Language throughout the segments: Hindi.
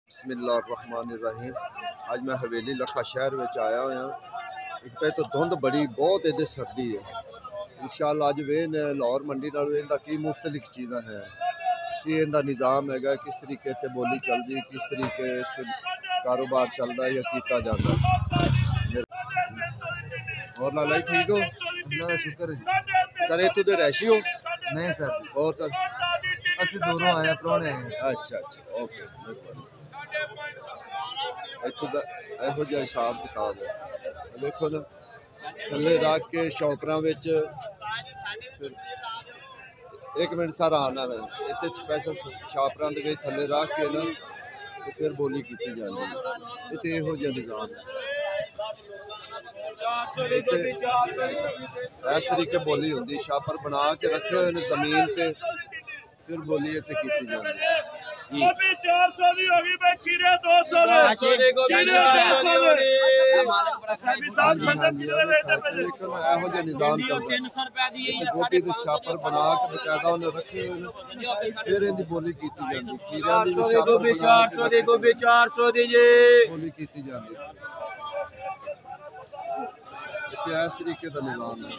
बिस्मिल्लाहिर्रहमानिर्रहीम। आज मैं हवेली लखा शहर में आया हुआ। एक तो धुंध बड़ी बहुत इधर सर्दी है। इंशाअल्लाह अज वे लाहौर मंडी नाल की मुख्तलिफ चीज़ा हैं कि इनका निज़ाम है, किस तरीके से बोली चलती, किस तरीके से कारोबार चलता है या किया जाता है। और लाला जी ठीक हो? अल्लाह का शुक्र है सर इतों दे रैशी हो? नहीं सर, और सर असं दूरों आए पुराने हैं। अच्छा ओके। इतों का यहो जिहा हिसाब किताब है। देखो ना थले रख के शॉपरां विच एक मिनट सर आना है इतने स्पैशल शॉपरां दे विच थले रख के ना तो फिर बोली की जाती है। इतने यहो जिहा निज़ाम है। इस तरीके बोली होंगी, छापर बना के रखे हुए ने जमीन पे, फिर बोली इतने की जाती है। निजाम चलता गोभी के छापर बना के बकायदा उन्हें रखे हुए फिर इनकी बोली की जाती। बोली की जाती इस तरीके का निजाम है।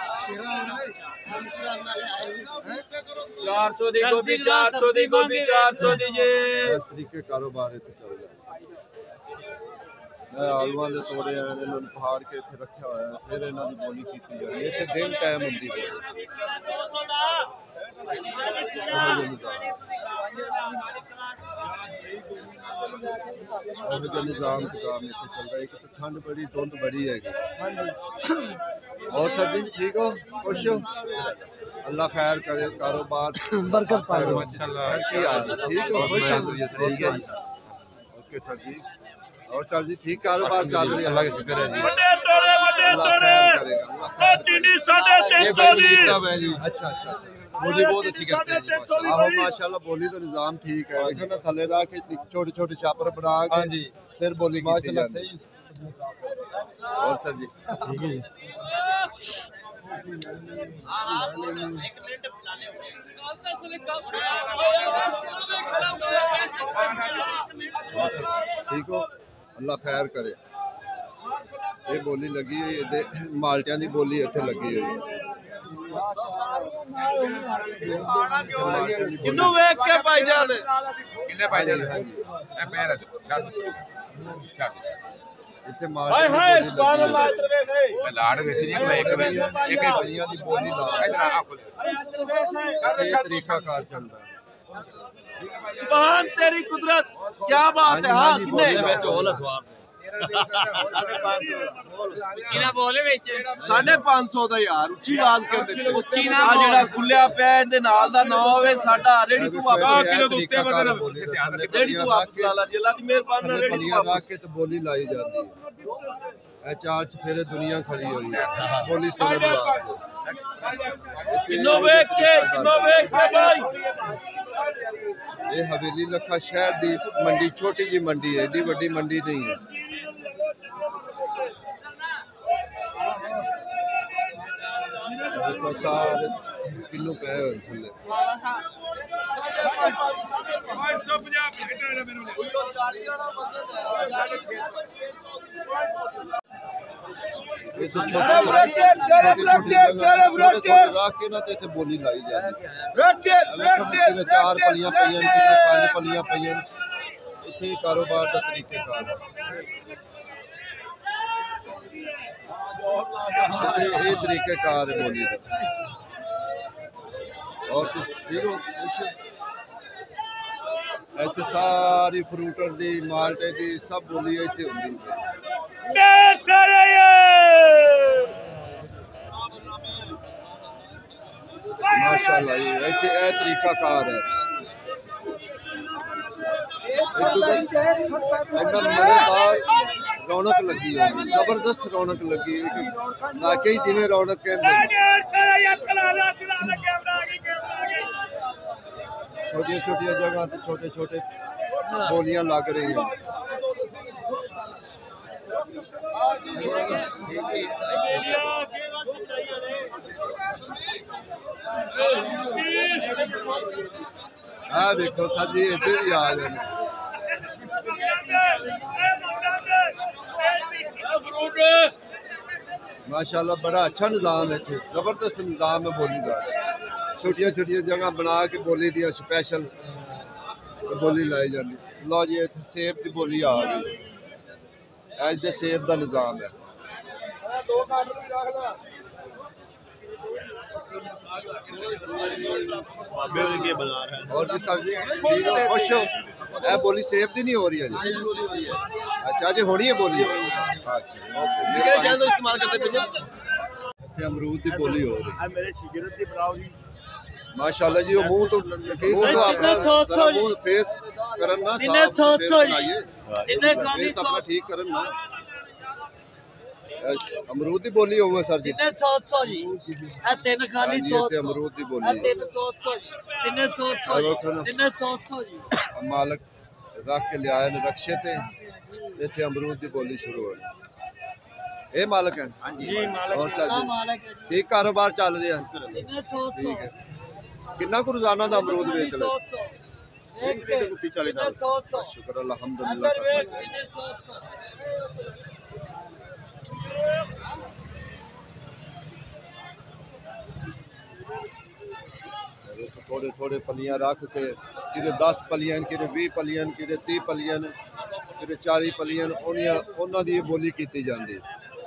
इस तरीके कारोबार इतने चल रहा है। आलुआ के तोड़े इन्होंने पहाड़ के इतने रखा हुआ है, फिर इन्हों की बोली की जाती है। इतने दिन टाइम होंगी निजाम किताब इतने चलता है। एक तो ठंड बड़ी धुंध बड़ी है। और सर जी ठीक हो, खुश हो? अल्लाह खैर करे, कारोबार बरकत पाए। सर की हाल ठीक हो, खुश हो? ओके सर जी। और सर जी ठीक कारोबार चल रही है? अल्लाह का शुक्र है जी। अल्लाह खैर करेगा, अल्लाह खैर। अच्छा बोली बहुत अच्छी करते हैं जी माशाल्लाह। आहो माशाल्लाह बोली तो निजाम ठीक है। देखो ना थले रख के छोटे छोटे छापर बना के फिर बोली की जाती है। और सर जी ठीक है जी। ठीक हो, अल्लाह खैर करे। ये बोली लगी हुई है, माल्टियां की बोली इतने लगी हुई है। तरीकाकार चलता है। सुभान तेरी कुदरत, क्या बात है। हाँ कितने 550 ਦਾ यार उच्ची आवाज कर दे। उच्ची ना आ जेड़ा खुलिया पे इहदे नाल दा ना होवे साडा रेडी तू वापस किलो दे उत्ते बदल रेडी तू वापस ला ला जी। अल्लाह दी मेहरबानी नाल रेडी रख के तो बोली लाई जाती है। ए चार चफेरे दुनिया खड़ी हुई है बोली सुनने वास्ते। किनो वेख के भाई ये हवेली लखा शहर दी मंडी छोटी जी मंडी है, एडी बड़ी मंडी नहीं है। सारे किलो पे थले बोली लाई जाती। 4 पलियां पईयां, 5 पलियां पईयां। इतने कारोबार का तरीकेकार ये तरीकेकार है बोली का। और ठीक हो, इतने सारी फ्रूटर दी माल्टे दी सब बोली इतने होंगी। माशाल्लाह ये तरीकाकार है। मजेदार रौनक लगी होगी, जबरदस्त रौनक लगी वाकई जिन्हें रौनक कहते। छोटिया छोटिया जगह पे छोटे छोटे बोलियां लग रही हैं। देखो सर जी इधर भी आ जाए। माशाल्लाह बड़ा अच्छा निज़ाम है, जबरदस्त निज़ाम है बोली का। छोटिया छोटिया जगह बना के बोली दी स्पैशल बोली लाई जाती। लो जी इतने सेब की बोली आ गई, अज दे सेब का निज़ाम है। और जिस तरह जी खुश हो, ए बोली सेब की नहीं हो रही है जी। अच्छा जी होनी है बोली। अच्छा इस्तेमाल करते इतने अमरूद की बोली हो रही माशाल्लाह जी। वो मुंह तो अपना मुंह फेस करन ना साफ फेस अपना ठीक करन ना। अमरूद की बोली होवे सर जी 300 जी ए तीन खाली 100 अमरूद की बोली 300 जी 300 जी मालक रख के लिया रक्शे थे इतने अमरूद की बोली शुरू हो। ये मालक है हाँ जी मालक है। ठीक कारोबार चल रहा है। ठीक है कितना को रोजाना का अमरूद बेच ले? शुक्र अल्हम्दुलिल्लाह। थोड़े थोड़े पलियां रख के कि 10 पलियां कि 20 पलियां कि 30 पलियां कि 40 पलियां उन्होंने की बोली की जाती।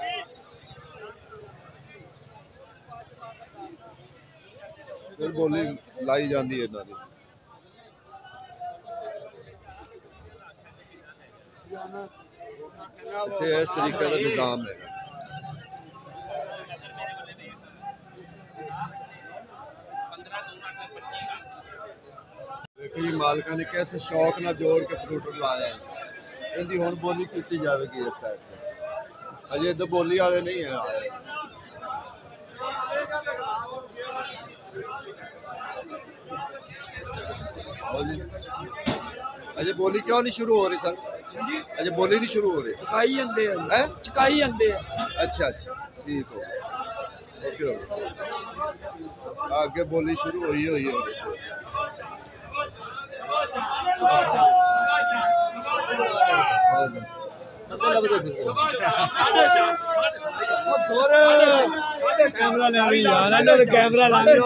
फिर बोली लाई जाती है इन्हों की। इस तरीके का निज़ाम है। देखो जी मालका ने कैसे शौक ना जोड़ के फ्रूट लाया है। इनकी हुण बोली की जाएगी इस साइड से। अजे इधर बोली वाले नहीं है आए। अजे बोली क्यों नहीं शुरू हो रही सर? अजे बोली नहीं शुरू हो रही? चुकाई आंदे अच्छा अच्छा ठीक हो ओके आगे बोली शुरू हुई है। कैमरा ले यार इन्होंने कैमरा ला लिया।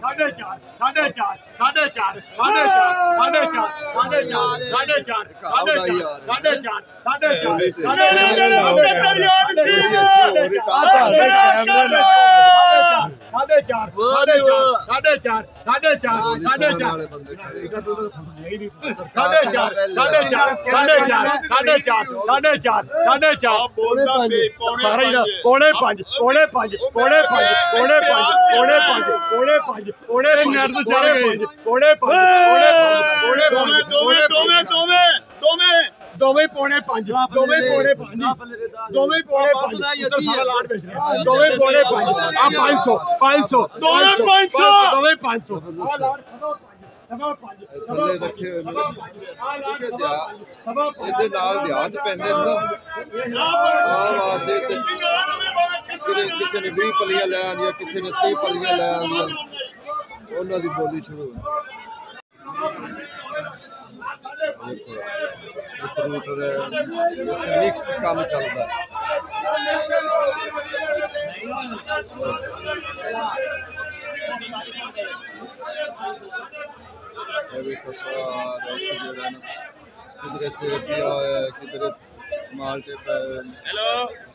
किसी ने 20 पलियां लै आंदियां, किसी ने 30 पलियां लै आंदियां, उन्हां दी बोली शुरू हो। फ्रूट मिक्स काम चलता है। किधरे सेब पिया है, किधरे माल्टे पे। हेलो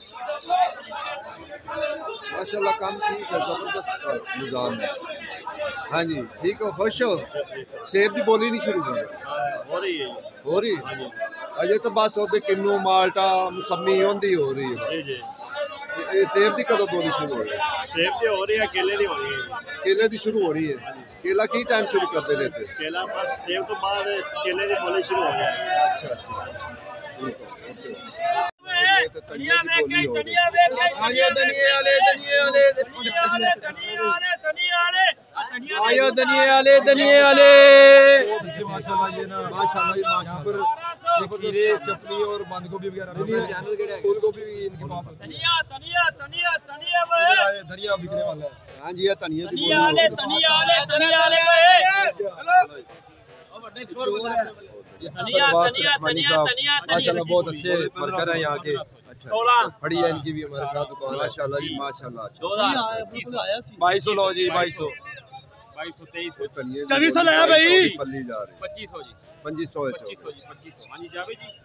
माशाल्लाह काम ठीक है, जबरदस्त निज़ाम है। हाँ जी ठीक हो, खुश हो? सेब की बोली नहीं शुरू हो रही है? अजे तो बस ओदे किन्नू माल्टा मौसमी होंदी हो रही है। सेब की कदों बोली शुरू हो रही है? सेब की हो रही है, केले की हो रही है। केले की शुरू हो रही है। केला की टाइम शुरू करते रहते? केला बस सेब तो बाद केले की बोली शुरू हो जाएगी। अच्छा अच्छा ठीक है ओके। धनिया की बोली हो रही है। चपली और बंद गोभी वगैरह फूल गोभी भी इनके वहाँ पर धनिया बिकने वाला है। हाँ जी धनिया की बोली माशाल्लाह बहुत अच्छे वर्कर हैं यहाँ के। 16 बड़ी है इनकी भी हमारे साथ दुकान। माशाल्लाह जी माशाल्लाह। 2200 लो जी 2200 2400 लाया भाई। पल्ली जा रही 2500 जी 2500 है 2500 जी 2500 हां जी जावे जी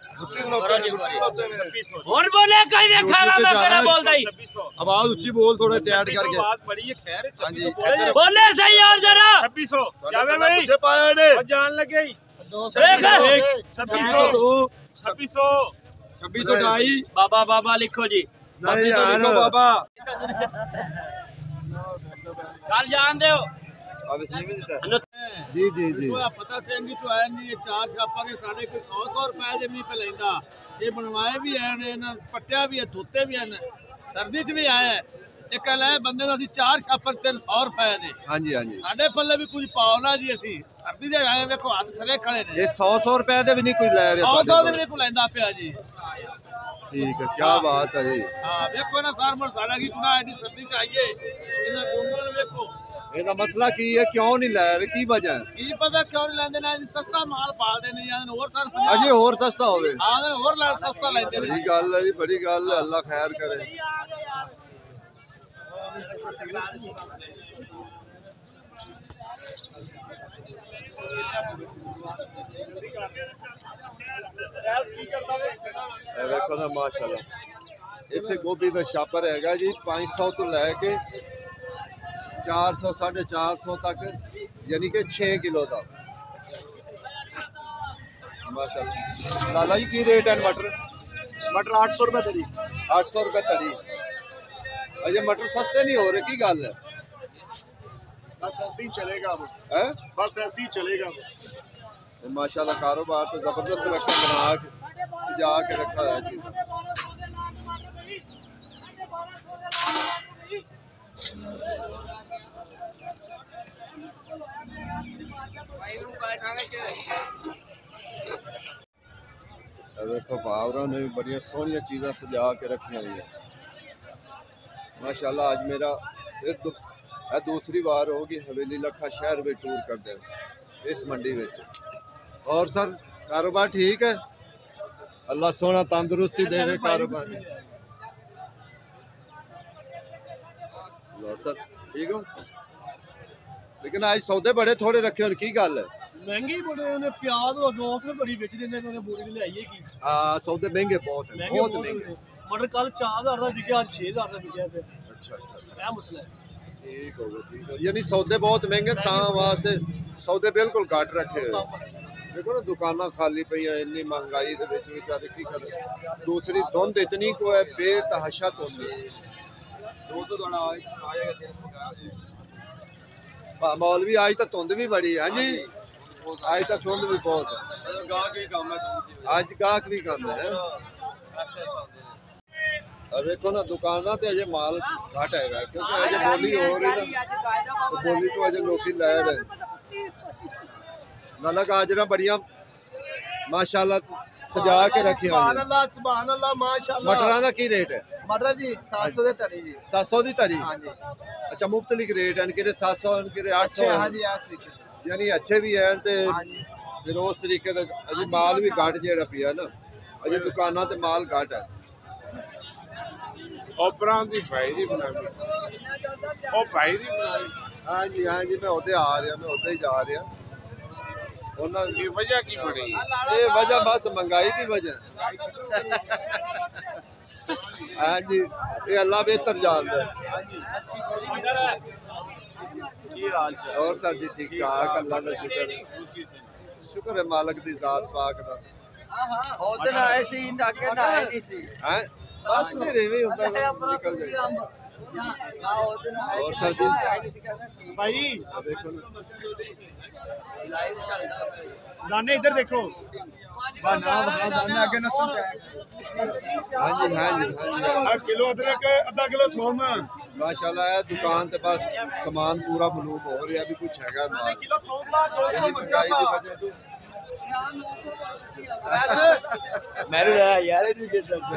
और बोले कहीं नहीं खाना मैं तेरा बोल दई। आवाज ऊंची बोल थोड़ा टाइट करके। बात बड़ी है खैर। हां जी बोले सही और जरा 2600 जावे भाई मुझे पाया ने और जान लगे 2600 2600 ढाई। बाबा लिखो जी। नहीं यार बाबा कल जान दो अब इसलिए भी देता जी जी जी पता सेंगी तो आया नहीं ये 4 छापा के साढ़े को 100 रुपए दे मी पे लेंदा। ये बनवाए भी हैं ना पट्टिया भी है धोते भी हैं सर्दी च भी आया एक ले बंदे नु असि 4 छापर 300 रुपए दे। हां जी हां जी साडे पल्ले भी कुछ पाओ ना जी असि सर्दी दे आए देखो हाथ खड़े खड़े ने। ये 100 रुपए दे भी नहीं कोई ले रहा 100 दे भी को लेंदा पिया जी। ठीक है क्या बात है जी। हां देखो ना सार मर साडा की गुना एडी सर्दी चाहिए इना गोंगल देखो ਇਹਦਾ ਮਸਲਾ ਕੀ ਹੈ ਕਿਉਂ ਨਹੀਂ ਲੈ ਰਹੇ ਕੀ ਵਜ੍ਹਾ ਹੈ ਕੀ ਪਤਾ ਕਿਉਂ ਨਹੀਂ ਲੈਂਦੇ ਨਾ ਸਸਤਾ ਮਾਲ ਪਾਲਦੇ ਨੇ ਜਾਂ ਹੋਰ ਸਰ ਅਜੇ ਹੋਰ ਸਸਤਾ ਹੋਵੇ ਹਾਂ ਹੋਰ ਲੈ ਸਸਤਾ ਲੈਂਦੇ ਨੇ। ਬੜੀ ਗੱਲ ਹੈ ਜੀ ਬੜੀ ਗੱਲ ਹੈ ਅੱਲਾ ਖੈਰ ਕਰੇ। ਇਹ ਵੇਖੋ ਨਾ ਮਾਸ਼ਾਅੱਲਾ ਇੱਥੇ ਗੋਭੀ ਦਾ ਛਾਪਰ ਹੈਗਾ ਜੀ 500 ਤੋਂ ਲੈ ਕੇ 400 450 तक यानी कि 6 किलो का माशाल्लाह। लाला जी की रेट है मटर? मटर 800 रुपए तड़ी 800 रुपए तड़ी। अजय मटर सस्ते नहीं हो रहे की गल है? बस ऐसे ही चलेगा वो है बस ऐसे ही चलेगा वो। माशाल्लाह कारोबार तो जबरदस्त रखा बना के सजा के रखा है जी। देखो भावरा ने भी बड़ी सोहनिया चीज़ा सजा के रखी हुई है माशाल्लाह। आज मेरा फिर दूसरी बार होगी हवेली लखा शहर में टूर कर दे इस मंडी में। और सर कारोबार ठीक है? अल्लाह सोना तंदुरुस्ती देवे कारोबार। सर ठीक हो लेकिन आज सौदे बड़े थोड़े रखे और की गल है? महंगे बड़े ने प्याज और 200 बड़ी बेच देने ने बोरी ले आइए की। हां सौदे महंगे बहुत है बहुत महंगे। मटर कल 4000 दा बिके आज 6000 दा बिके। अच्छा क्या मसला है? ठीक हो यानी सौदे बहुत महंगे ता वास्ते सौदे बिल्कुल घट रखे। देखो ना दुकाना खाली पई है इतनी महंगाई दे विच बेचारे की कर। दूसरी धुंध इतनी को है बेतहाशा धुंध 200 दोना आएगा 300 मौलवी आज तो धुंध भी बड़ी है। हाँ जी आज तो धुंध भी बहुत है। आज गाहक भी कम है। अब देखो ना दुकाना ते अजे माल घट है क्योंकि अजे बोली हो रही ना तो बोली तो अजे लोग लै रहे। नाला गाजरा बढ़िया माशाल्लाह सजा के रखी हुई है। सुभान अल्लाह माशाल्लाह। मटरा का की रेट है? मटर जी 700 दे तड़ी जी 700 दी तड़ी। हां जी अच्छा मुफ्तलिफ रेट है इनके 700 इनके 800 हां जी ऐसे यानी अच्छे भी हैं ते फिर उस तरीके दा अजे माल भी घट जेड़ा पिया ना अजे दुकाना ते माल घट है। ओपरा दी भाई दी बनाई ओ भाई दी बनाई। हां जी मैं ओदे आ रहा मैं ओदे ही जा रहा। ਉਹਨਾਂ की वजह की बनी? ये वजह बस महंगाई की वजह। हाँ जी ये अल्लाह बेहतर जानता है। और सर जी ठीक ठाक अल्लाह का शुक्र है। शुक्र है मालिक दी जात पाक दा। और दिन आए सी आगे ना आए नहीं सी हैं बस मेरे भी होता निकल जाए। और सर जी भाई देखो दाने इधर देखो दाने आगे न सुन। हाँ जी किलो अदरक आधा किलो थोम माशाल्लाह है दुकान ते बस सामान पूरा मालूम हो रहा भी कुछ हैगा माल। किलो थोम ला 2 किलो मरचा मैं यार नहीं कर सकता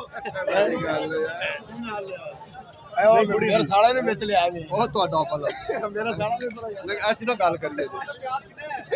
मेरे साले ने मिच लिया बहुत ਤੁਹਾਡਾ ਫਲ मेरा साला भी बड़ा लेकिन ऐसी ना गल करिए